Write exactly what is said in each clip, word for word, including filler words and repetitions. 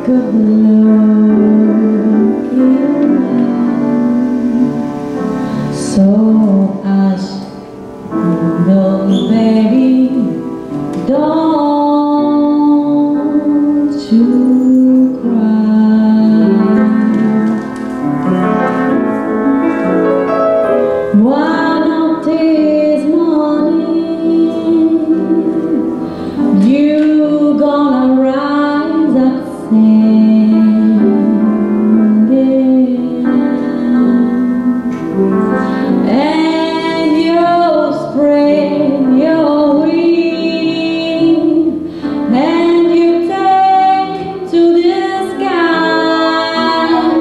good-looking. So hush, no baby, don't you cry. One of these mornings you gonna rise up singing, and you'll spread your wings and you take to the sky.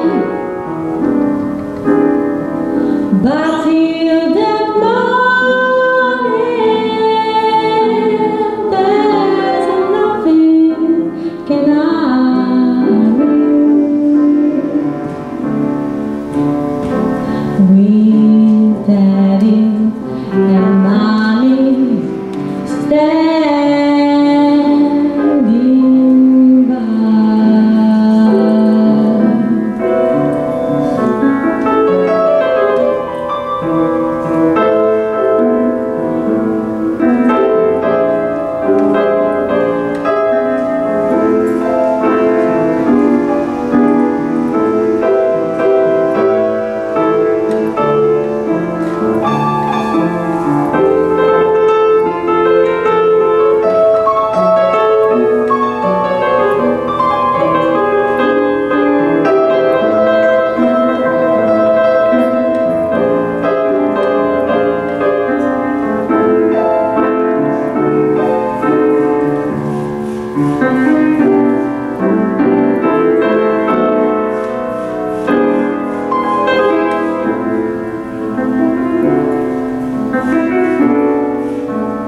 But till that morning, there's nothing can I do. With Daddy and Mommy standing by.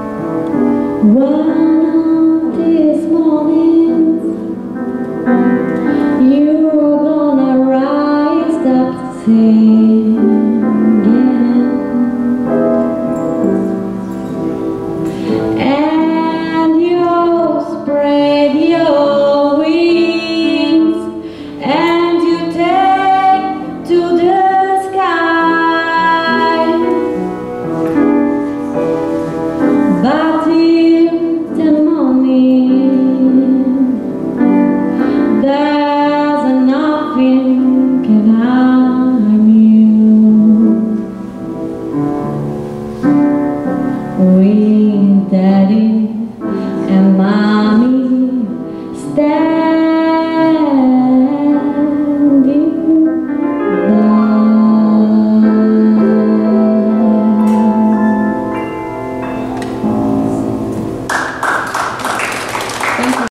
One of these mornings